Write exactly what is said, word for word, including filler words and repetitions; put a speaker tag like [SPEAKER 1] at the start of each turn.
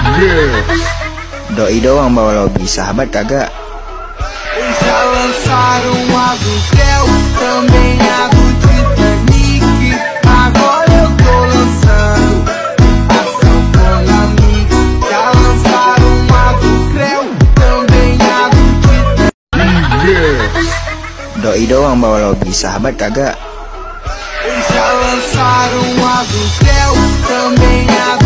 [SPEAKER 1] Doi doang bawa lobby, sahabat kagak.
[SPEAKER 2] Já lançaram a do Theo, também a do Titanic. Agora eu tô lançando a sanfona mix. Já lançaram a do Creu, também a do Titanic.
[SPEAKER 1] Doi doang bawa lobby, sahabat kagak.
[SPEAKER 2] Já lançaram a do Creu, também a do